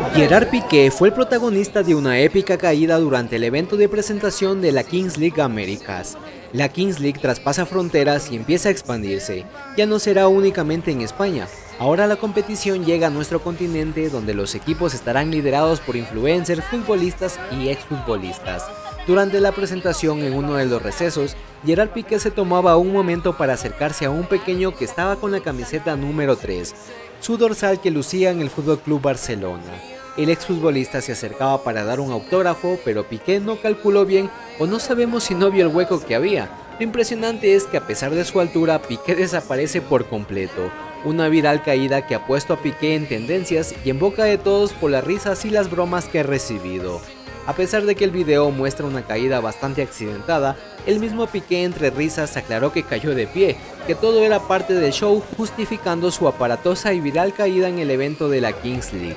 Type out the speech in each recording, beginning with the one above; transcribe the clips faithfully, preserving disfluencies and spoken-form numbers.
Gerard Piqué fue el protagonista de una épica caída durante el evento de presentación de la Kings League Américas. La Kings League traspasa fronteras y empieza a expandirse. Ya no será únicamente en España. Ahora la competición llega a nuestro continente, donde los equipos estarán liderados por influencers, futbolistas y exfutbolistas. Durante la presentación, en uno de los recesos, Gerard Piqué se tomaba un momento para acercarse a un pequeño que estaba con la camiseta número tres, su dorsal que lucía en el F C Barcelona. El exfutbolista se acercaba para dar un autógrafo, pero Piqué no calculó bien o no sabemos si no vio el hueco que había. Lo impresionante es que a pesar de su altura, Piqué desaparece por completo. Una viral caída que ha puesto a Piqué en tendencias y en boca de todos por las risas y las bromas que ha recibido. A pesar de que el video muestra una caída bastante accidentada, el mismo Piqué entre risas aclaró que cayó de pie, que todo era parte del show, justificando su aparatosa y viral caída en el evento de la Kings League.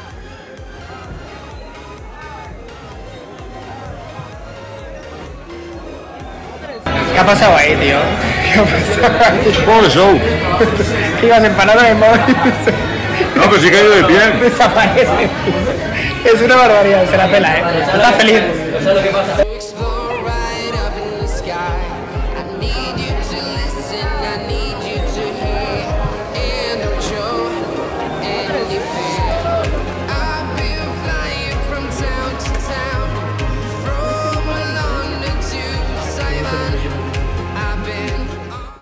¿Qué ha pasado ahí, tío? ¿Qué ha pasado? Esto es un poco de show. Ibas empanado de móvil. No, pero sí he caído de pie. Desaparece. Es una barbaridad, se la pela, ¿eh? Está feliz.